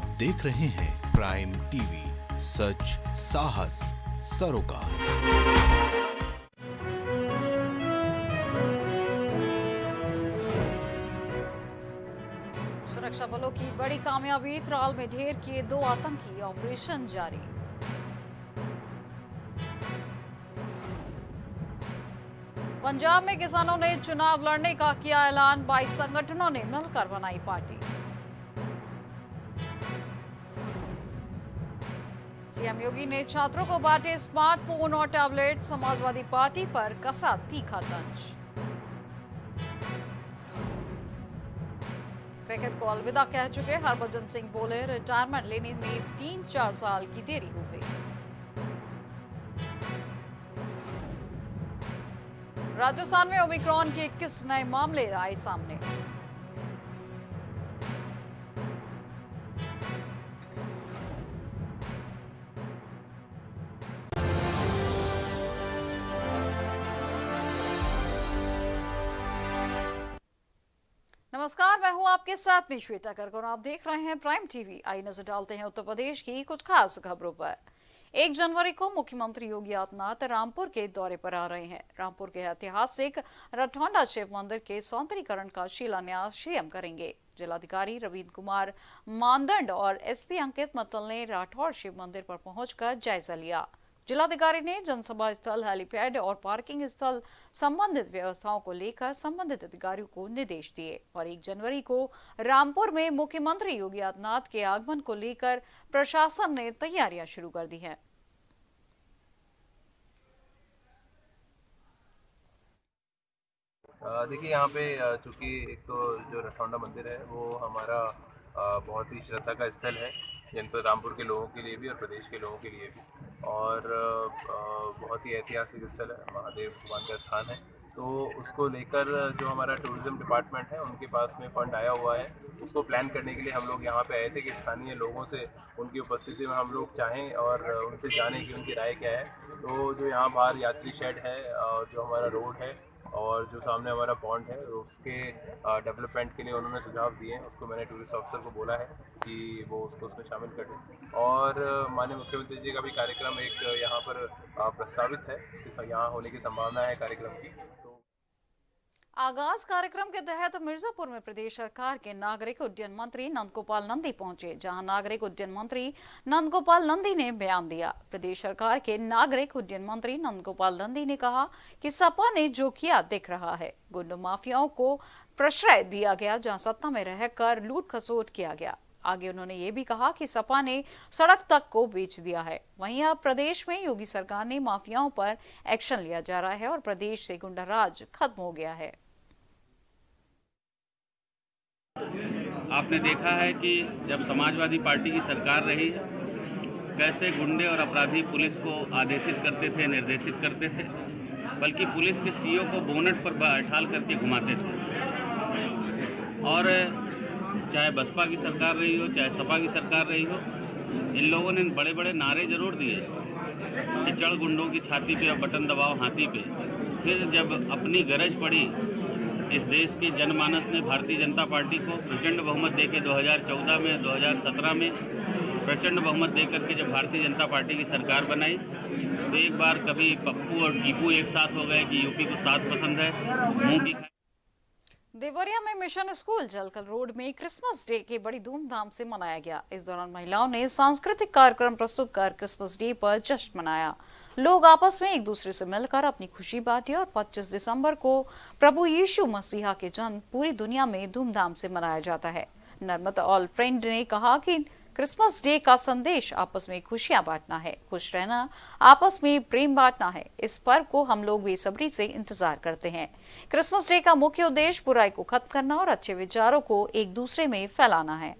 आप देख रहे हैं प्राइम टीवी, सच साहस सरोकार। सुरक्षा बलों की बड़ी कामयाबी, त्राल में ढेर किए 2 आतंकी, ऑपरेशन जारी। पंजाब में किसानों ने चुनाव लड़ने का किया ऐलान, 22 संगठनों ने मिलकर बनाई पार्टी। सीएम योगी ने छात्रों को बांटे स्मार्टफोन और टैबलेट, समाजवादी पार्टी पर कसा तीखा तंज। क्रिकेट को अलविदा कह चुके हरभजन सिंह बोले, रिटायरमेंट लेने में 3-4 साल की देरी हो गई। राजस्थान में ओमिक्रॉन के 21 नए मामले आए सामने। नमस्कार, मैं हूं आपके साथ में श्वेता करक और आप देख रहे हैं प्राइम टीवी। आई नजर डालते हैं उत्तर प्रदेश की कुछ खास खबरों पर। 1 जनवरी को मुख्यमंत्री योगी आदित्यनाथ रामपुर के दौरे पर आ रहे हैं। रामपुर के ऐतिहासिक रटौंडा शिव मंदिर के सौंदर्यीकरण का शिलान्यास सीएम करेंगे। जिलाधिकारी रविंद्र कुमार मानदंड और एसपी अंकित मित्तल ने राठौड़ शिव मंदिर पर पहुंचकर जायजा लिया। जिलाधिकारी ने जनसभा स्थल, हेलीपैड और पार्किंग स्थल संबंधित व्यवस्थाओं को लेकर संबंधित अधिकारियों को निर्देश दिए और 1 जनवरी को रामपुर में मुख्यमंत्री योगी आदित्यनाथ के आगमन को लेकर प्रशासन ने तैयारियां शुरू कर दी हैं। देखिए, यहाँ पे चूँकि एक तो जो रटौंडा मंदिर है वो हमारा बहुत ही श्रद्धा का स्थल है, जनपद रामपुर के लोगों के लिए भी और प्रदेश के लोगों के लिए भी, और बहुत ही ऐतिहासिक स्थल है, महादेव भगवान का स्थान है। तो उसको लेकर जो हमारा टूरिज़्म डिपार्टमेंट है उनके पास में फंड आया हुआ है, उसको प्लान करने के लिए हम लोग यहाँ पे आए थे कि स्थानीय लोगों से उनकी उपस्थिति में हम लोग चाहें और उनसे जानें कि उनकी राय क्या है। तो जो यहाँ बाहर यात्री शेड है और जो हमारा रोड है और जो सामने हमारा पॉन्ड है, उसके डेवलपमेंट के लिए उन्होंने सुझाव दिए हैं। उसको मैंने टूरिस्ट ऑफिसर को बोला है कि वो उसको उसमें शामिल कर दें। और माननीय मुख्यमंत्री जी का भी कार्यक्रम एक यहाँ पर प्रस्तावित है, उसके यहाँ होने की संभावना है कार्यक्रम की। आगाज कार्यक्रम के तहत मिर्जापुर में प्रदेश सरकार के नागरिक उड्डयन मंत्री नंदगोपाल नंदी पहुंचे, जहां नागरिक उड्डयन मंत्री नंदगोपाल नंदी ने बयान दिया। प्रदेश सरकार के नागरिक उड्डयन मंत्री नंदगोपाल नंदी ने कहा कि सपा ने जो किया दिख रहा है। गुंडा माफियाओं को प्रश्रय दिया गया, जहां सत्ता में रहकर लूट खसोट किया गया। आगे उन्होंने ये भी कहा कि सपा ने सड़क तक को बेच दिया है। वहीं अब प्रदेश में योगी सरकार ने माफियाओं पर एक्शन लिया जा रहा है और प्रदेश से गुंडा राज खत्म हो गया है। आपने देखा है कि जब समाजवादी पार्टी की सरकार रही, कैसे गुंडे और अपराधी पुलिस को आदेशित करते थे, निर्देशित करते थे, बल्कि पुलिस के सीईओ को बोनट पर बैठाल करके घुमाते थे। और चाहे बसपा की सरकार रही हो, चाहे सपा की सरकार रही हो, इन लोगों ने बड़े बड़े नारे जरूर दिए कि चढ़ गुंडों की छाती पे और बटन दबाओ हाथी पे। फिर जब अपनी गरज पड़ी, इस देश के जनमानस ने भारतीय जनता पार्टी को प्रचंड बहुमत देकर 2014 में, 2017 में प्रचंड बहुमत देकर के जब भारतीय जनता पार्टी की सरकार बनाई, तो एक बार कभी पप्पू और टीपू एक साथ हो गए कि यूपी को साथ पसंद है, मुंह की। देवरिया में मिशन स्कूल जलकल रोड में क्रिसमस डे के बड़ी धूमधाम से मनाया गया। इस दौरान महिलाओं ने सांस्कृतिक कार्यक्रम प्रस्तुत कर क्रिसमस डे पर जश्न मनाया। लोग आपस में एक दूसरे से मिलकर अपनी खुशी बांटी और 25 दिसंबर को प्रभु यीशु मसीहा के जन्म पूरी दुनिया में धूमधाम से मनाया जाता है। नर्मद ऑल फ्रेंड ने कहा कि क्रिसमस डे का संदेश आपस में खुशियां बांटना है, खुश रहना, आपस में प्रेम बांटना है। इस पर्व को हम लोग बेसब्री से इंतजार करते हैं। क्रिसमस डे का मुख्य उद्देश्य बुराई को खत्म करना और अच्छे विचारों को एक दूसरे में फैलाना है।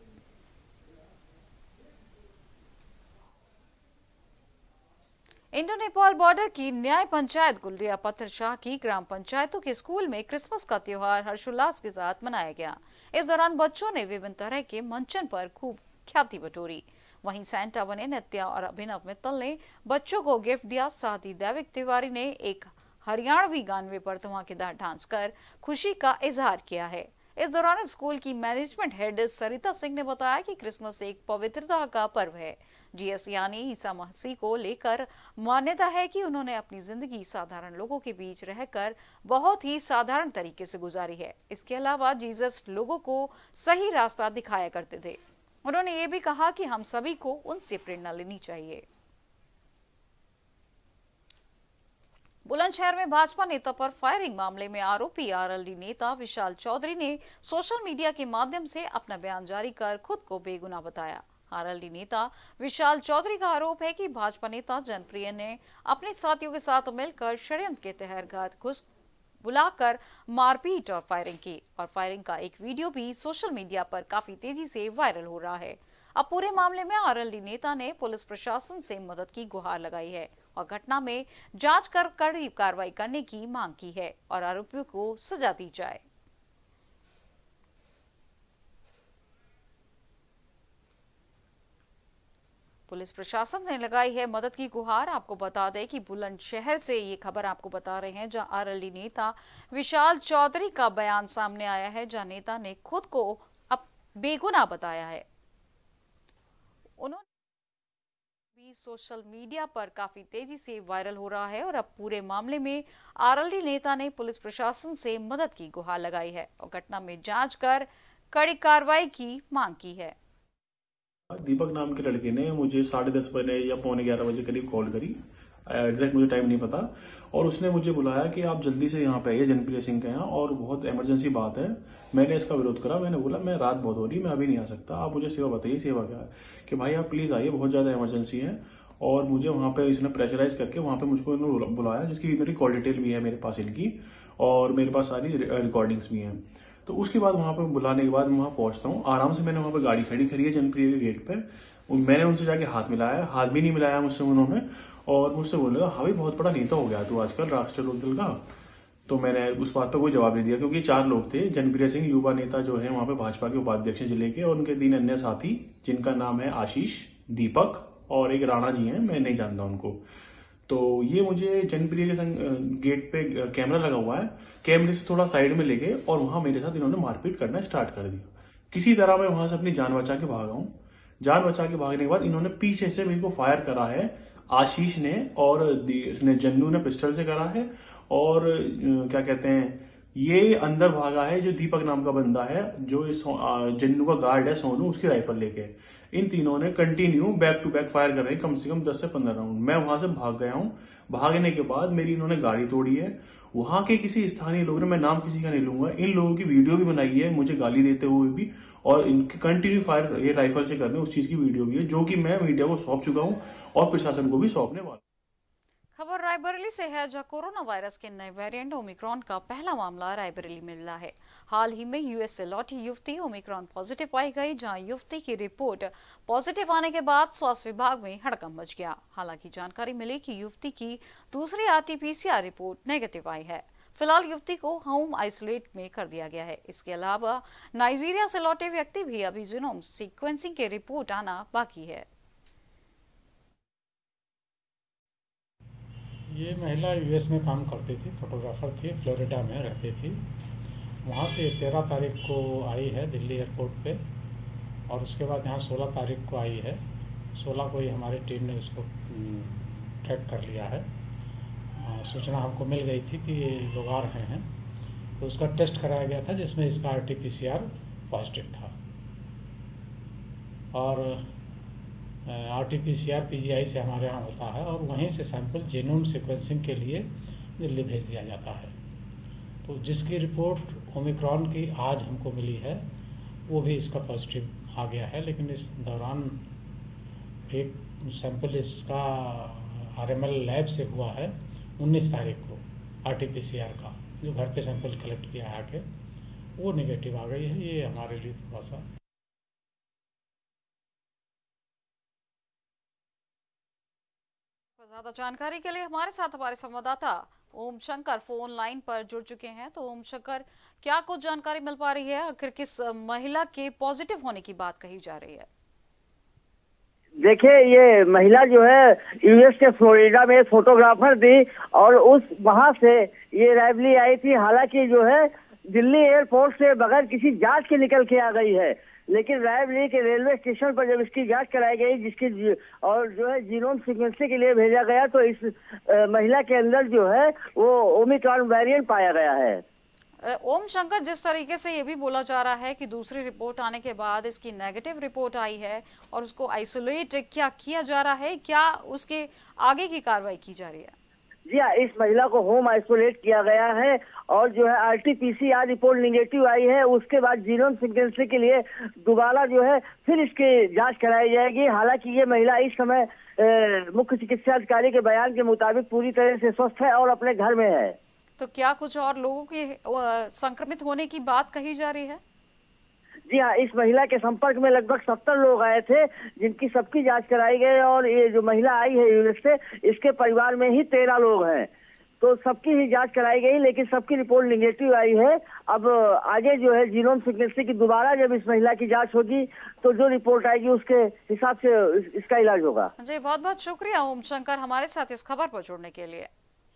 इंडो नेपाल बॉर्डर की न्याय पंचायत गुलरिया पत्थर शाह की ग्राम पंचायतों के स्कूल में क्रिसमस का त्योहार हर्षोल्लास के साथ मनाया गया। इस दौरान बच्चों ने विभिन्न तरह के मंचन पर खूब ख्याति बटोरी। वहीं सेंटा बने नित्या और अभिनव मित्तल ने बच्चों को गिफ्ट दिया। साथ ही दैविक तिवारी ने एक हरियाणवी गानवे पर धमाकेदार डांस कर खुशी का इजहार किया है। इस दौरान स्कूल की मैनेजमेंट हेड सरिता सिंह ने बताया कि क्रिसमस एक पवित्रता का पर्व है। जीएस यानी ईसा मसीह को लेकर मान्यता है कि उन्होंने अपनी जिंदगी साधारण लोगों के बीच रहकर बहुत ही साधारण तरीके से गुजारी है। इसके अलावा जीसस लोगों को सही रास्ता दिखाया करते थे। उन्होंने ये भी कहा कि हम सभी को उनसे प्रेरणा लेनी चाहिए। बुलंदशहर में भाजपा नेता पर फायरिंग मामले में आरोपी आरएलडी नेता विशाल चौधरी ने सोशल मीडिया के माध्यम से अपना बयान जारी कर खुद को बेगुनाह बताया। आरएलडी नेता विशाल चौधरी का आरोप है कि भाजपा नेता जनप्रिय ने अपने साथियों के साथ मिलकर षड्यंत्र के तहत घर घुस बुलाकर मारपीट और फायरिंग की, और फायरिंग का एक वीडियो भी सोशल मीडिया पर काफी तेजी से वायरल हो रहा है। अब पूरे मामले में आरएलडी नेता ने पुलिस प्रशासन से मदद की गुहार लगाई है और घटना में जांच कर कड़ी कार्रवाई करने की मांग की है और आरोपियों को सजा दी जाए। पुलिस प्रशासन ने लगाई है मदद की गुहार। आपको बता दें कि बुलंदशहर से ये खबर आपको बता रहे हैं, जहां आरएलडी नेता विशाल चौधरी का बयान सामने आया है, जहां नेता ने खुद को अब बेगुनाह बताया है। उन्होंने भी सोशल मीडिया पर काफी तेजी से वायरल हो रहा है और अब पूरे मामले में आरएलडी नेता ने पुलिस प्रशासन से मदद की गुहार लगाई है और घटना में जांच कर कड़ी कार्रवाई की मांग की है। दीपक नाम के लड़के ने मुझे 10:30 बजे या 11:45 बजे करीब कॉल करी। एग्जैक्ट मुझे टाइम नहीं पता, और उसने मुझे बुलाया कि आप जल्दी से यहाँ पे आइए जनप्रिय सिंह के यहाँ, और बहुत इमरजेंसी बात है। मैंने इसका विरोध करा। मैंने बोला मैं रात बहुत हो रही, मैं अभी नहीं आ सकता, आप मुझे सेवा बताइए। सेवा क्या है कि भाई आप प्लीज आइए, बहुत ज्यादा इमरजेंसी है। और मुझे वहां पे इसने प्रेशराइज करके वहां पे मुझको इन्होंने बुलाया, जिसकी मेरी कॉल डिटेल भी है मेरे पास इनकी, और मेरे पास सारी रिकॉर्डिंग्स भी हैं। तो उसके बाद वहां पे बुलाने के बाद मैं वहां पहुंचता हूँ। आराम से मैंने वहां पे गाड़ी खड़ी करी है जनप्रिय के गेट पे। मैंने उनसे जाके हाथ मिलाया, हाथ भी नहीं मिलाया मुझसे उन्होंने, और मुझसे बोले हाँ भाई बहुत बड़ा नेता हो गया तू आजकल राष्ट्रीय लोकदल का। तो मैंने उस बात पर कोई जवाब नहीं दिया, क्योंकि 4 लोग थे। जनप्रिय सिंह युवा नेता जो है वहां पे भाजपा के उपाध्यक्ष जिले के, और उनके 3 अन्य साथी जिनका नाम है आशीष, दीपक और एक राणा जी हैं, मैं नहीं जानता उनको। तो ये मुझे जनप्रिय के गेट पे कैमरा लगा हुआ है, कैमरे से थोड़ा साइड में लेके, और वहां मेरे साथ इन्होंने मारपीट करना स्टार्ट कर दिया। किसी तरह मैं वहां से अपनी जान बचा के भागा हूं। जान बचा के भागने के बाद इन्होंने पीछे से मेरे को फायर करा है, आशीष ने, और उसने जन्नू ने पिस्टल से करा है, और क्या कहते हैं ये अंदर भागा है जो दीपक नाम का बंदा है, जो इस जन्नू का गार्ड है सोनू, उसकी राइफल लेके। इन तीनों ने continue back to back fire कर रहे हैं, कम से कम 10 से 15 राउंड। मैं वहां से भाग गया हूं। भागने के बाद मेरी इन्होंने गाड़ी तोड़ी है। वहां के किसी स्थानीय लोगों ने, मैं नाम किसी का नहीं लूंगा, इन लोगों की वीडियो भी बनाई है मुझे गाली देते हुए भी, और इनके कंटिन्यू फायर ये राइफल से करने उस चीज की वीडियो भी है, जो कि मैं मीडिया को सौंप चुका हूं और प्रशासन को भी सौंपने वाला। खबर रायबरेली से है, जहां कोरोना वायरस के नए वेरिएंट ओमिक्रॉन का पहला मामला रायबरेली में मिला है। हाल ही में यूएस से लौटी युवती ओमिक्रॉन पॉजिटिव पाई गई, जहां युवती की रिपोर्ट पॉजिटिव आने के बाद स्वास्थ्य विभाग में हड़कंप मच गया। हालांकि जानकारी मिली कि युवती की दूसरी RT-PCR रिपोर्ट नेगेटिव आई है। फिलहाल युवती को होम आइसोलेट में कर दिया गया है। इसके अलावा नाइजीरिया से लौटे व्यक्ति भी अभी जीनोम सीक्वेंसिंग के रिपोर्ट आना बाकी है। ये महिला यूएस में काम करती थी, फोटोग्राफर थी, फ्लोरिडा में रहती थी। वहाँ से 13 तारीख को आई है दिल्ली एयरपोर्ट पे, और उसके बाद यहाँ 16 तारीख को आई है। 16 को ही हमारी टीम ने उसको ट्रैक कर लिया है। सूचना हमको मिल गई थी कि ये लोग आ रहे हैं, तो उसका टेस्ट कराया गया था, जिसमें इसका RT-PCR पॉजिटिव था। और RT-PCR PGI से हमारे यहाँ होता है, और वहीं से सैंपल जीनोम सीक्वेंसिंग के लिए दिल्ली भेज दिया जाता है। तो जिसकी रिपोर्ट ओमिक्रॉन की आज हमको मिली है, वो भी इसका पॉजिटिव आ गया है। लेकिन इस दौरान एक सैंपल इसका RML लैब से हुआ है 19 तारीख को RT-PCR का, जो घर पे सैंपल कलेक्ट किया है आके, वो नेगेटिव आ गई है। ये हमारे लिए थोड़ा सा ज्यादा जानकारी के लिए हमारे साथ हमारे संवाददाता ओम शंकर फोन लाइन पर जुड़ चुके हैं। तो ओम शंकर, क्या कुछ जानकारी मिल पा रही है, आखिर किस महिला के पॉजिटिव होने की बात कही जा रही है? देखिए, ये महिला जो है यूएस के फ्लोरिडा में फोटोग्राफर थी, और उस वहां से ये रायबरेली आई थी। हालांकि जो है दिल्ली एयरपोर्ट से बगैर किसी जांच के निकल के आ गई है, लेकिन रायबरेली के रेलवे स्टेशन पर जब इसकी जांच कराई गई, जिसकी और जो है जीनोम सीक्वेंसिंग के लिए भेजा गया, तो इस महिला के अंदर जो है वो ओमिक्रॉन वेरिएंट पाया गया है। ओम शंकर, जिस तरीके से ये भी बोला जा रहा है कि दूसरी रिपोर्ट आने के बाद इसकी नेगेटिव रिपोर्ट आई है और उसको आइसोलेट क्या किया जा रहा है, क्या उसके आगे की कार्रवाई की जा रही है? जी हाँ, इस महिला को होम आइसोलेट किया गया है और जो है RT-PCR रिपोर्ट निगेटिव आई है। उसके बाद जीनोम सीक्वेंसिंग के लिए दोबारा जो है फिर इसकी जांच कराई जाएगी। हालांकि ये महिला इस समय मुख्य चिकित्सा अधिकारी के बयान के मुताबिक पूरी तरह से स्वस्थ है और अपने घर में है। तो क्या कुछ और लोगों की संक्रमित होने की बात कही जा रही है? जी हाँ, इस महिला के संपर्क में लगभग 70 लोग आए थे, जिनकी सबकी जांच कराई गई और ये जो महिला आई है यूएस से, इसके परिवार में ही 13 लोग हैं, तो सबकी ही जांच कराई गई, लेकिन सबकी रिपोर्ट निगेटिव आई है। अब आगे जो है जीनोम सीक्वेंसिंग की दोबारा जब इस महिला की जांच होगी तो जो रिपोर्ट आएगी उसके हिसाब से इसका इलाज होगा। जी, बहुत बहुत शुक्रिया ओम शंकर हमारे साथ इस खबर पर जुड़ने के लिए।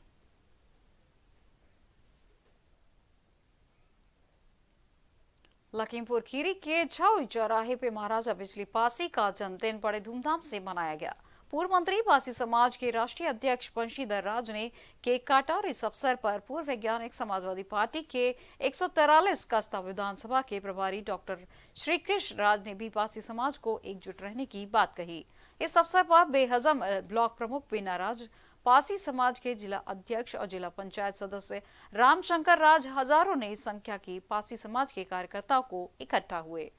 लखीमपुर खीरी के छाऊ चौराहे पे महाराजा बिजली पासी का जन्मदिन बड़े धूमधाम से मनाया गया। पूर्व मंत्री पासी समाज के राष्ट्रीय अध्यक्ष बंशीधर राज ने केक काटा और इस अवसर पर पूर्व वैज्ञानिक समाजवादी पार्टी के 143 कस्ता विधानसभा के प्रभारी डॉक्टर श्री कृष्ण राज ने भी पासी समाज को एकजुट रहने की बात कही। इस अवसर पर बेहजम ब्लॉक प्रमुख बीना राज, पासी समाज के जिला अध्यक्ष और जिला पंचायत सदस्य रामशंकर राज, हजारों ने संख्या की पासी समाज के कार्यकर्ताओं को इकट्ठा हुए।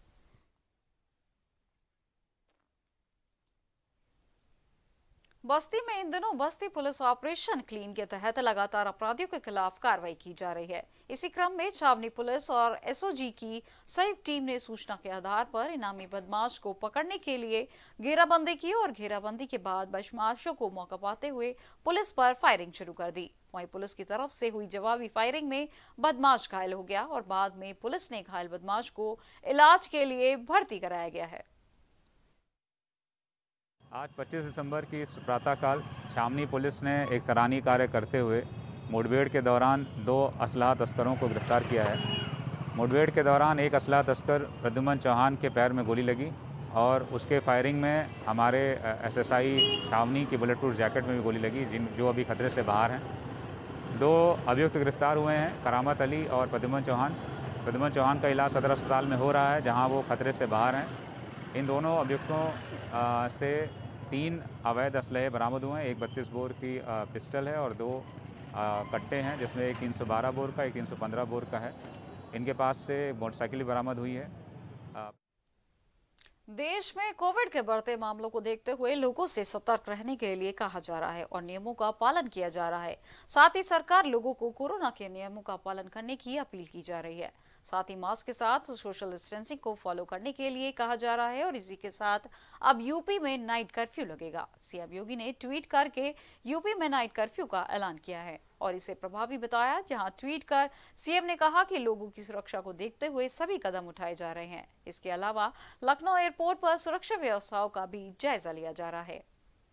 बस्ती में इन दिनों बस्ती पुलिस ऑपरेशन क्लीन के तहत लगातार अपराधियों के खिलाफ कार्रवाई की जा रही है। इसी क्रम में छावनी पुलिस और एसओजी की संयुक्त टीम ने सूचना के आधार पर इनामी बदमाश को पकड़ने के लिए घेराबंदी की और घेराबंदी के बाद बदमाशों को मौका पाते हुए पुलिस पर फायरिंग शुरू कर दी। वहीं पुलिस की तरफ से हुई जवाबी फायरिंग में बदमाश घायल हो गया और बाद में पुलिस ने घायल बदमाश को इलाज के लिए भर्ती कराया गया है। आज 25 दिसंबर की प्रातःकाल छावनी पुलिस ने एक सराहनीय कार्य करते हुए मुठभेड़ के दौरान 2 असलहा तस्करों को गिरफ्तार किया है। मुठभेड़ के दौरान एक असलहा तस्कर प्रद्युमन चौहान के पैर में गोली लगी और उसके फायरिंग में हमारे एसएसआई छावनी की बुलेट प्रूफ जैकेट में भी गोली लगी, जो अभी खतरे से बाहर हैं। 2 अभियुक्त गिरफ्तार हुए हैं, करामत अली और प्रद्युमन चौहान। प्रद्युमन चौहान का इलाज सदर अस्पताल में हो रहा है, जहाँ वो खतरे से बाहर हैं। इन दोनों अभियुक्तों से 3 अवैध असलहे बरामद हुए हैं। एक 32 बोर की पिस्टल है और 2 कट्टे हैं, जिसमें एक 312 बोर का, एक 315 बोर का है। इनके पास से मोटरसाइकिल भी बरामद हुई है। देश में कोविड के बढ़ते मामलों को देखते हुए लोगों से सतर्क रहने के लिए कहा जा रहा है और नियमों का पालन किया जा रहा है। साथ ही सरकार लोगों को कोरोना के नियमों का पालन करने की अपील की जा रही है। साथ ही मास्क के साथ सोशल डिस्टेंसिंग को फॉलो करने के लिए कहा जा रहा है और इसी के साथ अब यूपी में नाइट कर्फ्यू लगेगा। सीएम योगी ने ट्वीट करके यूपी में नाइट कर्फ्यू का ऐलान किया है और इसे प्रभावी बताया, जहां ट्वीट कर सीएम ने कहा कि लोगों की सुरक्षा को देखते हुए सभी कदम उठाए जा रहे हैं। इसके अलावा लखनऊ एयरपोर्ट पर सुरक्षा व्यवस्थाओं का भी जायजा लिया जा रहा है।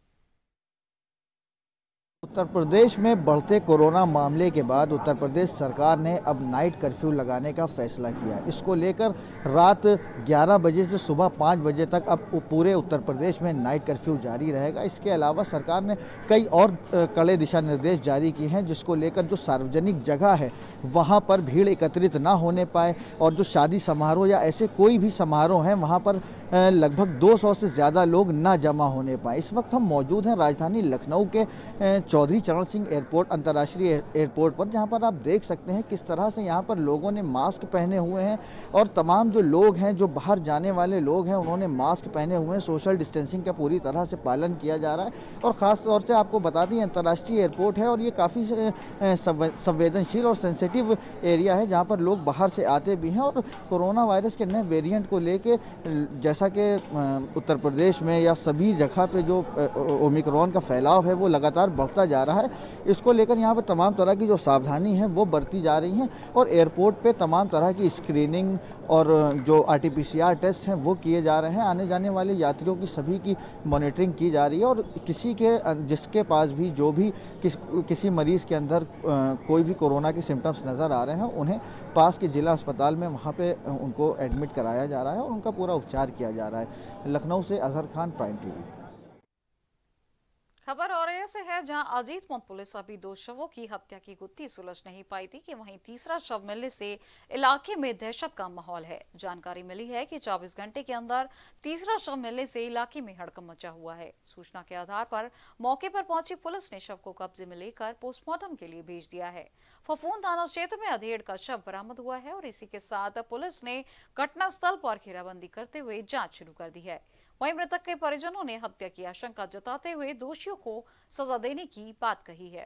उत्तर प्रदेश में बढ़ते कोरोना मामले के बाद उत्तर प्रदेश सरकार ने अब नाइट कर्फ्यू लगाने का फैसला किया। इसको लेकर रात 11 बजे से सुबह 5 बजे तक अब पूरे उत्तर प्रदेश में नाइट कर्फ्यू जारी रहेगा। इसके अलावा सरकार ने कई और कड़े दिशा निर्देश जारी किए हैं, जिसको लेकर जो सार्वजनिक जगह है वहाँ पर भीड़ एकत्रित ना होने पाए और जो शादी समारोह या ऐसे कोई भी समारोह हैं वहाँ पर लगभग 200 से ज़्यादा लोग ना जमा होने पाए। इस वक्त हम मौजूद हैं राजधानी लखनऊ के चौधरी चरण सिंह एयरपोर्ट, अंतर्राष्ट्रीय एयरपोर्ट पर, जहां पर आप देख सकते हैं किस तरह से यहां पर लोगों ने मास्क पहने हुए हैं और तमाम जो लोग हैं, जो बाहर जाने वाले लोग हैं, उन्होंने मास्क पहने हुए हैं। सोशल डिस्टेंसिंग का पूरी तरह से पालन किया जा रहा है और ख़ास तौर से आपको बता दें अंतर्राष्ट्रीय एयरपोर्ट है और ये काफ़ी संवेदनशील और सेंसिटिव एरिया है, जहाँ पर लोग बाहर से आते भी हैं और कोरोना वायरस के नए वेरिएंट को लेके जैसा कि उत्तर प्रदेश में या सभी जगह पे जो ओमिक्रॉन का फैलाव है वो लगातार बढ़ता होता जा रहा है। इसको लेकर यहाँ पर तमाम तरह की जो सावधानी है वो बरती जा रही हैं और एयरपोर्ट पे तमाम तरह की स्क्रीनिंग और जो RT-PCR टेस्ट हैं वो किए जा रहे हैं। आने जाने वाले यात्रियों की सभी की मॉनिटरिंग की जा रही है और किसी के जिसके पास भी जो भी किसी मरीज़ के अंदर कोई भी कोरोना के सिम्टम्स नज़र आ रहे हैं उन्हें पास के ज़िला अस्पताल में वहाँ पे उनको एडमिट कराया जा रहा है और उनका पूरा उपचार किया जा रहा है। लखनऊ से अजहर खान, प्राइम टीवी। खबर और ऐसे है जहां अजीतपुर पुलिस अभी 2 शवों की हत्या की गुत्थी सुलझ नहीं पाई थी कि वहीं तीसरा शव मिलने से इलाके में दहशत का माहौल है। जानकारी मिली है कि 24 घंटे के अंदर तीसरा शव मिलने से इलाके में हड़कंप मचा हुआ है। सूचना के आधार पर मौके पर पहुंची पुलिस ने शव को कब्जे में लेकर पोस्टमार्टम के लिए भेज दिया है। फफून थाना क्षेत्र में अधेड़ का शव बरामद हुआ है और इसी के साथ पुलिस ने घटनास्थल पर घेराबंदी करते हुए जाँच शुरू कर दी है। वहीं मृतक के परिजनों ने हत्या की आशंका जताते हुए दोषियों को सजा देने की बात कही है।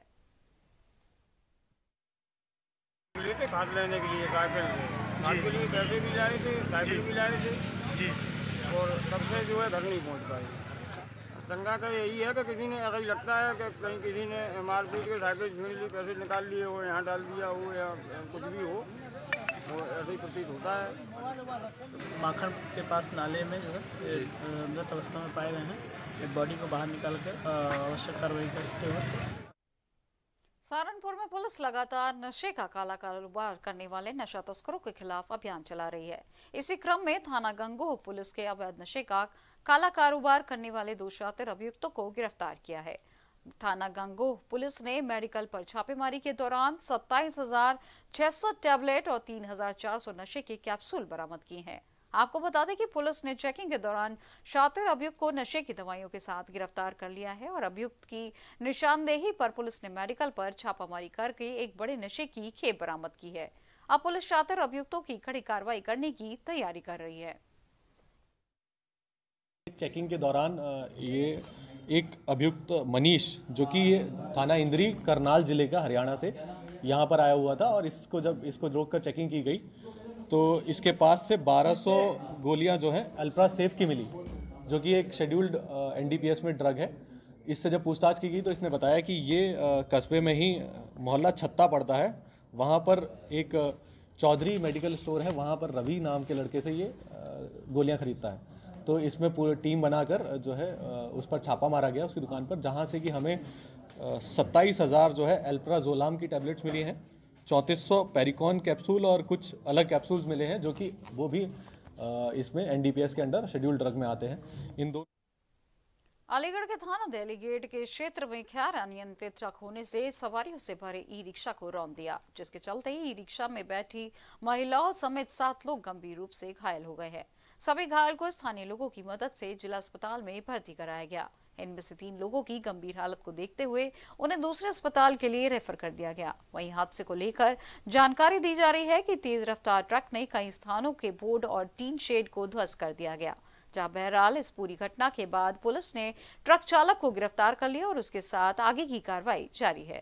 खाद लेने के लिए साइकिल खाद के लिए पैसे भी ला रहे थे, साइकिल भी ला रहे थे जी, और सबसे जो है घर नहीं पहुंच पाए। शंका तो यही है कि किसी ने ऐसा ही लगता है कि कहीं किसी ने मारपीट के साइकिल छीन ली, पैसे निकाल लिए हो, यहाँ डाल दिया हो या कुछ भी हो, तो ऐसा ही प्रतीत होता है। माखन के पास नाले में जो है मृत अवस्था में पाए गए हैं। बॉडी को बाहर निकाल कर आवश्यक कार्रवाई करते हुए। सहारनपुर में पुलिस लगातार नशे का काला कारोबार करने वाले नशा तस्करों के खिलाफ अभियान चला रही है। इसी क्रम में थाना गंगोह पुलिस के अवैध नशे का काला कारोबार करने वाले 2 शातिर अभियुक्तों को गिरफ्तार किया है। थाना गंगोह पुलिस ने मेडिकल पर छापेमारी के दौरान 27,600 टैबलेट और 3,400 नशे के कैप्सूल बरामद किए हैं। आपको बता दें कि पुलिस ने चेकिंग के दौरान शातिर अभियुक्त को नशे की दवाइयों के साथ गिरफ्तार कर लिया है और अभियुक्त की निशानदेही पर पुलिस ने मेडिकल पर छापामारी करके एक बड़े नशे की खेप बरामद की है। अब पुलिस शातिर अभियुक्तों की कड़ी कार्रवाई करने की तैयारी कर रही है। चेकिंग के दौरान ये एक अभियुक्त मनीष, जो कि ये थाना इंद्री करनाल जिले का हरियाणा से यहाँ पर आया हुआ था और जब इसको रोककर चेकिंग की गई तो इसके पास से 1200 गोलियां जो हैं अल्प्रा सेफ की मिली, जो कि एक शेड्यूल्ड NDPS में ड्रग है। इससे जब पूछताछ की गई तो इसने बताया कि ये कस्बे में ही मोहल्ला छत्ता पड़ता है, वहाँ पर एक चौधरी मेडिकल स्टोर है, वहाँ पर रवि नाम के लड़के से ये गोलियां खरीदता है। तो इसमें पूरी टीम बनाकर जो है उस पर छापा मारा गया उसकी दुकान पर, जहाँ से कि हमें 27,000 जो है अल्प्राजोलाम की टैबलेट्स मिली हैं, 3400 पेरिकॉन कैप्सूल और कुछ अलग कैप्सूल्स मिले हैं, जो कि वो भी इसमें NDPS के अंडर शेड्यूल्ड ड्रग में आते हैं। इन दो अलीगढ़ के थाना दिल्ली गेट के क्षेत्र में खैर अनियंत्रित ट्रक होने से सवारियों से भरे ई-रिक्शा को रौंद दिया, जिसके चलते ही ई-रिक्शा में बैठी महिलाओं समेत 7 लोग गंभीर रूप से घायल हो गए हैं। सभी घायल को स्थानीय लोगों की मदद से जिला अस्पताल में भर्ती कराया गया। इनमें से 3 लोगों की गंभीर हालत को देखते हुए उन्हें दूसरे अस्पताल के लिए रेफर कर दिया गया। वहीं हादसे को लेकर जानकारी दी जा रही है कि तेज रफ्तार ट्रक ने कई स्थानों के बोर्ड और टीन शेड को ध्वस्त कर दिया गया। जहां बहरहाल इस पूरी घटना के बाद पुलिस ने ट्रक चालक को गिरफ्तार कर लिया और उसके साथ आगे की कार्रवाई जारी है।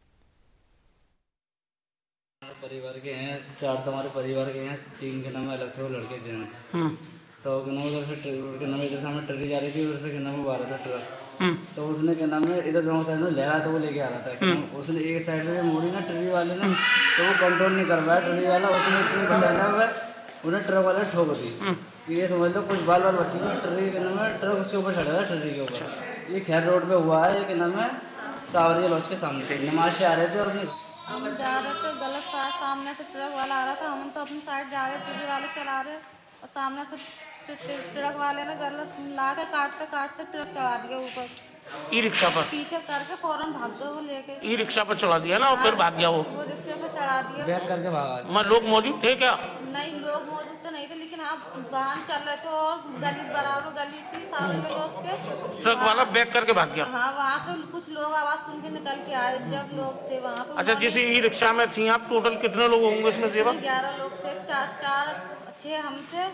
परिवार के हैं 4 तो हमारे परिवार के हैं, 3 के नाम अलग थे, वो लड़के जेंट्स। तो उधर से इधर से हमें ट्रक जा रही थी, उधर से नाम आ रहा था ट्रक। तो उसने क्या नाम है इधर रॉन्ग साइड में ले रहा था, वो लेके आ रहा था। उसने एक साइड से मोड़ी ना ट्रक वाले ने, तो वो कंट्रोल नहीं कर पाया ट्रक वाला, उसने इतनी बचाना हुआ उन्हें ट्रक वाले ठोक दी। ये समझ लो कुछ बाल बची गई, ट्रक के नाम है ट्रक उसके ऊपर चढ़ा था, ट्रक के ऊपर। ये खैर रोड पे हुआ है, ये नाम है कावरिया लॉज के सामने नमाज से आ रहे थे और हम जा रहे थे गलत साइड, सामने से ट्रक वाला आ रहा था, हम तो अपनी साइड जा रहे ट्रक वाले चला रहे और सामने से ट्रक वाले ने गलत ला के काटते काटते ट्रक चढ़ा दिया ऊपर ई-रिक्शा पर, पीछे करके फौरन भाग गए वो लेके। ई-रिक्शा पर चढ़ा दिया ना और फिर भाग गया वो रिक्शा पर चढ़ा दिया, बैक करके भागा। लोग मौजूद थे क्या? नहीं, लोग मौजूद तो नहीं थे, लेकिन आप वाहन चल रहे थे और गली बराबर गली थी सामने में लोग के, ट्रक वाला बैक करके भाग गया। हाँ, वहाँ से कुछ लोग आवाज सुन के निकल के आए, जब लोग थे वहाँ पे। अच्छा, जिस ई-रिक्शा में थी आप, टोटल कितने लोग होंगे इसमें? 11 लोग थे, 4 हम थे।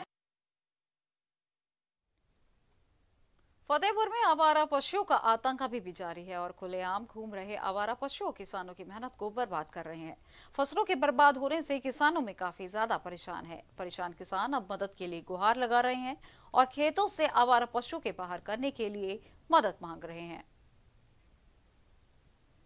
फतेहपुर में आवारा पशुओं का आतंक अभी भी जारी है और खुलेआम घूम रहे आवारा पशुओं किसानों की मेहनत को बर्बाद कर रहे हैं। फसलों के बर्बाद होने से किसानों में काफी ज्यादा परेशान है। परेशान किसान अब मदद के लिए गुहार लगा रहे हैं और खेतों से आवारा पशुओं के बाहर करने के लिए मदद मांग रहे हैं।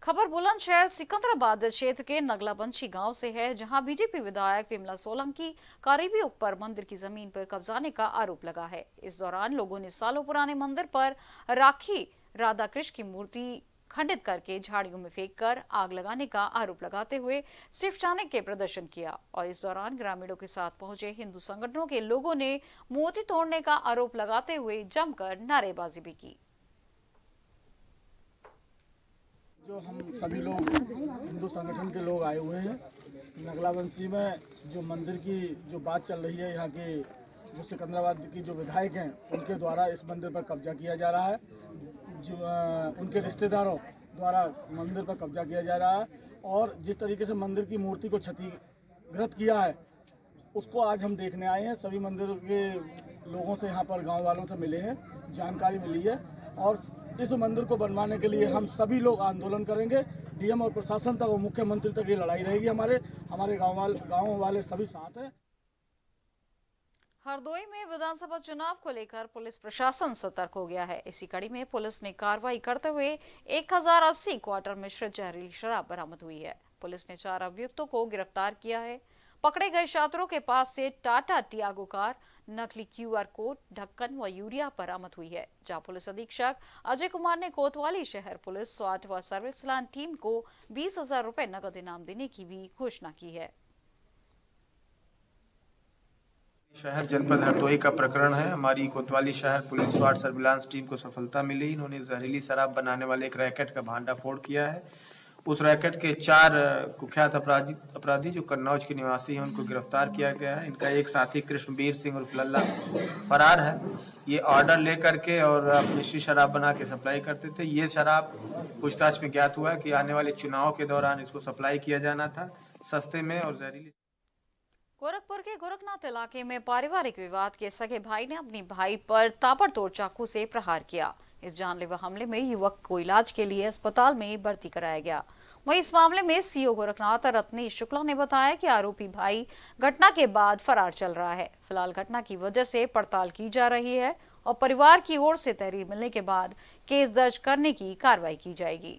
खबर बुलंदशहर सिकंदराबाद क्षेत्र के नगलाबंशी गांव से है, जहां बीजेपी विधायक विमला सोलंकी करीबी पर मंदिर की जमीन पर कब्जाने का आरोप लगा है। इस दौरान लोगों ने सालों पुराने मंदिर पर राखी राधा कृष्ण की मूर्ति खंडित करके झाड़ियों में फेंककर आग लगाने का आरोप लगाते हुए सिर्फ जाने के प्रदर्शन किया और इस दौरान ग्रामीणों के साथ पहुंचे हिंदू संगठनों के लोगों ने मूर्ति तोड़ने का आरोप लगाते हुए जमकर नारेबाजी भी की। जो हम सभी लोग हिंदू संगठन के लोग आए हुए हैं, नगलाबंशी में जो मंदिर की जो बात चल रही है, यहाँ के जो सिकंदराबाद की जो विधायक हैं उनके द्वारा इस मंदिर पर कब्जा किया जा रहा है, जो उनके रिश्तेदारों द्वारा मंदिर पर कब्जा किया जा रहा है और जिस तरीके से मंदिर की मूर्ति को क्षतिग्रस्त किया है उसको आज हम देखने आए हैं। सभी मंदिर के लोगों से यहाँ पर गाँव वालों से मिले हैं, जानकारी मिली है और इस मंदिर को बनवाने के लिए हम सभी लोग आंदोलन करेंगे। डीएम और प्रशासन तक और मुख्यमंत्री तक ये लड़ाई रहेगी। हमारे गाँव वाले सभी साथ हैं। हरदोई में विधानसभा चुनाव को लेकर पुलिस प्रशासन सतर्क हो गया है। इसी कड़ी में पुलिस ने कार्रवाई करते हुए 1080 क्वार्टर मिश्रित जहरीली शराब बरामद हुई है। पुलिस ने 4 अभियुक्तों को गिरफ्तार किया है। पकड़े गए छात्रों के पास से टाटा टियागो कार, नकली QR कोड, ढक्कन व यूरिया बरामद हुई है। जहां पुलिस अधीक्षक अजय कुमार ने कोतवाली शहर पुलिस SWAT व सर्विस लाइन टीम को 20,000 रुपए नकद इनाम देने की भी घोषणा की है। शहर जनपद हरदोई का प्रकरण है। हमारी कोतवाली शहर पुलिस SWAT सर्विलांस टीम को सफलता मिली। इन्होंने जहरीली शराब बनाने वाले एक रैकेट का भांडाफोड़ किया है। उस रैकेट के 4 कुख्यात अपराधी जो कन्नौज के निवासी हैं उनको गिरफ्तार किया गया है। इनका एक साथी कृष्णवीर सिंह उर्फ लल्ला फरार है। ये ऑर्डर लेकर के और मिश्री शराब बना के सप्लाई करते थे। ये शराब पूछताछ में ज्ञात हुआ है कि आने वाले चुनाव के दौरान इसको सप्लाई किया जाना था सस्ते में और जहरीली। गोरखपुर के गोरखनाथ इलाके में पारिवारिक विवाद के सगे भाई ने अपनी भाई पर ताबड़तोड़ चाकू से प्रहार किया। इस जानलेवा हमले में युवक को इलाज के लिए अस्पताल में भर्ती कराया गया। वहीं इस मामले में सीओ गोरखनाथ रत्नेश शुक्ला ने बताया कि आरोपी भाई घटना के बाद फरार चल रहा है। फिलहाल घटना की वजह से पड़ताल की जा रही है और परिवार की ओर से तहरीर मिलने के बाद केस दर्ज करने की कार्रवाई की जाएगी।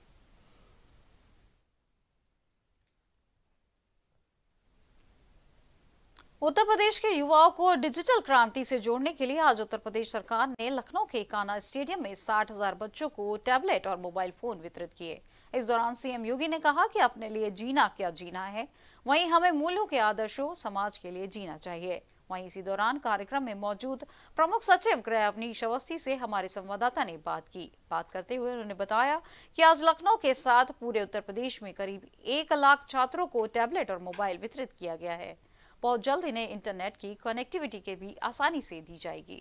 उत्तर प्रदेश के युवाओं को डिजिटल क्रांति से जोड़ने के लिए आज उत्तर प्रदेश सरकार ने लखनऊ के कान्हा स्टेडियम में 60,000 बच्चों को टैबलेट और मोबाइल फोन वितरित किए। इस दौरान सीएम योगी ने कहा कि अपने लिए जीना क्या जीना है, वहीं हमें मूल्यों के आदर्शों समाज के लिए जीना चाहिए। वहीं इसी दौरान कार्यक्रम में मौजूद प्रमुख सचिव गृह अवनीश अवस्थी से हमारे संवाददाता ने बात करते हुए उन्होंने बताया कि आज लखनऊ के साथ पूरे उत्तर प्रदेश में करीब 1 लाख छात्रों को टैबलेट और मोबाइल वितरित किया गया है। बहुत जल्द इन्हें इंटरनेट की कनेक्टिविटी के भी आसानी से दी जाएगी।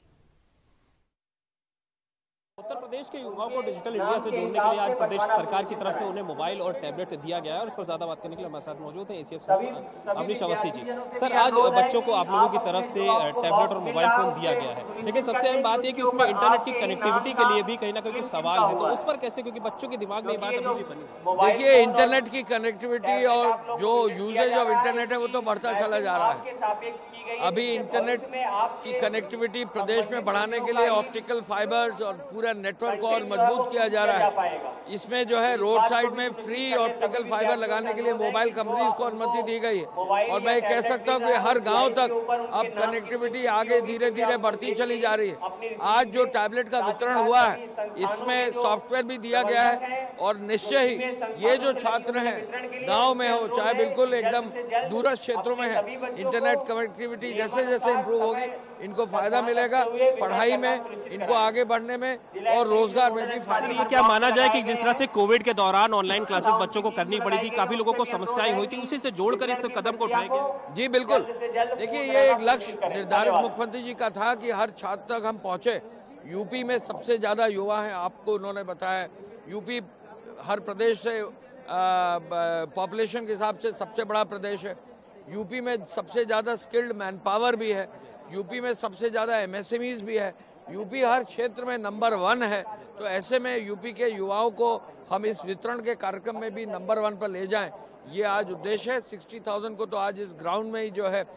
उत्तर प्रदेश के युवाओं को डिजिटल इंडिया से जोड़ने के लिए आज प्रदेश सरकार की तरफ से उन्हें मोबाइल और टैबलेट दिया गया है और इस पर ज्यादा बात करने के लिए हमारे साथ मौजूद हैं एसीएस अवनीश अवस्थी जी। सर, आज बच्चों को आप लोगों की तरफ से टैबलेट और मोबाइल फोन दिया गया है, लेकिन सबसे अहम बात यह कि उसमें इंटरनेट की कनेक्टिविटी के लिए भी कहीं ना कहीं सवाल है, तो उस पर कैसे, क्योंकि बच्चों के दिमाग में ये बात अभी भी बनी। देखिए, इंटरनेट की कनेक्टिविटी और जो यूजेज ऑफ इंटरनेट है वो तो बढ़ता चला जा रहा है। अभी इंटरनेट की कनेक्टिविटी प्रदेश में बढ़ाने के लिए ऑप्टिकल फाइबर्स और पूरा नेटवर्क और मजबूत किया जा रहा है। इसमें जो है रोड साइड में फ्री ऑप्टिकल फाइबर लगाने के लिए मोबाइल कंपनीज को अनुमति दी गई है और मैं कह सकता हूँ कि हर गांव तक अब कनेक्टिविटी आगे धीरे धीरे बढ़ती चली जा रही है। आज जो टैबलेट का वितरण हुआ है इसमें सॉफ्टवेयर भी दिया गया है और निश्चय ही ये जो छात्र हैं गाँव में हो चाहे बिल्कुल एकदम दूरस्थ क्षेत्रों में है, इंटरनेट कनेक्टिविटी जैसे जैसे इम्प्रूव होगी इनको फायदा मिलेगा, पढ़ाई में इनको आगे बढ़ने में और रोजगार में भी फायदा। ये क्या माना जाए कि जिस तरह से कोविड के दौरान ऑनलाइन क्लासेस बच्चों को करनी पड़ी थी, काफी लोगों को समस्याएं हुई थी, उसी से जोड़कर इस कदम को उठाएंगे? जी बिल्कुल। देखिए, ये एक लक्ष्य निर्धारित मुख्यमंत्री जी का था कि हर छात्र तक हम पहुंचे। यूपी में सबसे ज्यादा युवा हैं, आपको उन्होंने बताया। यूपी हर प्रदेश से पॉपुलेशन के हिसाब से सबसे बड़ा प्रदेश है। यूपी में सबसे ज़्यादा स्किल्ड मैन पावर भी है, यूपी में सबसे ज़्यादा MSMEs भी है, यूपी हर क्षेत्र में नंबर 1 है। तो ऐसे में यूपी के युवाओं को हम इस वितरण के कार्यक्रम में भी नंबर 1 पर ले जाएं, ये आज उद्देश्य है। 60,000 को तो आज इस ग्राउंड में ही जो है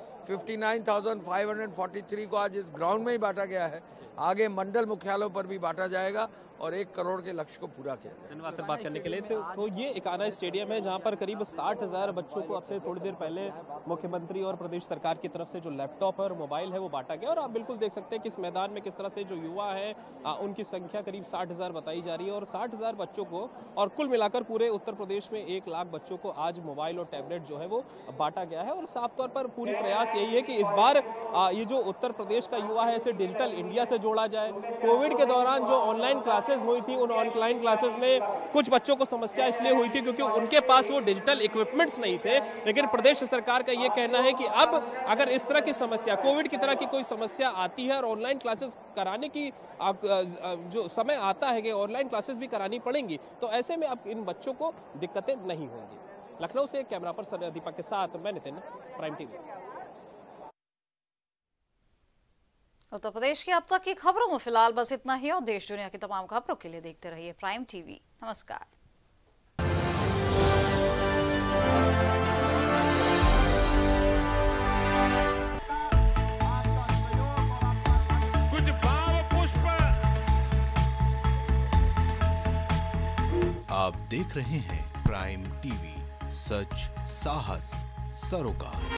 59,543 को आज इस ग्राउंड में ही बांटा गया है। आगे मंडल मुख्यालयों पर भी बांटा जाएगा और 1 करोड़ के लक्ष्य को पूरा किया जाए। धन्यवाद सर बात करने के लिए। तो ये एकाना स्टेडियम है जहां पर करीब 60,000 बच्चों को अब से थोड़ी देर पहले मुख्यमंत्री और प्रदेश सरकार की तरफ से जो लैपटॉप और मोबाइल है वो बांटा गया। और आप बिल्कुल देख सकते हैं कि इस मैदान में किस तरह से जो युवा है उनकी संख्या करीब 60,000 बताई जा रही है। और 60,000 बच्चों को और कुल मिलाकर पूरे उत्तर प्रदेश में 1 लाख बच्चों को आज मोबाइल और टैबलेट जो है वो बांटा गया है। और साफ तौर पर पूरी प्रयास यही है कि इस बार ये जो उत्तर प्रदेश का युवा है इसे डिजिटल इंडिया से जोड़ा जाए। कोविड के दौरान जो ऑनलाइन क्लासेस हुई थी उन ऑनलाइन क्लासेस में कुछ बच्चों को समस्या इसलिए हुई थी क्योंकि उनके पास वो डिजिटल इक्विपमेंट्स नहीं थे। लेकिन प्रदेश सरकार का ये कहना है कि अब अगर इस तरह की समस्या कोविड की तरह की कोई समस्या आती है और ऑनलाइन क्लासेस कराने की जो समय आता है कि ऑनलाइन क्लासेस भी करानी पड़ेंगी तो ऐसे में अब इन बच्चों को दिक्कतें नहीं होंगी। लखनऊ से कैमरा पर्सन दीपक के साथ मैं नितिन, प्राइम टीवी। उत्तर प्रदेश की अब तक की खबरों में फिलहाल बस इतना ही और देश दुनिया की तमाम खबरों के लिए देखते रहिए प्राइम टीवी। नमस्कार। आप देख रहे हैं प्राइम टीवी, सच साहस सरोकार।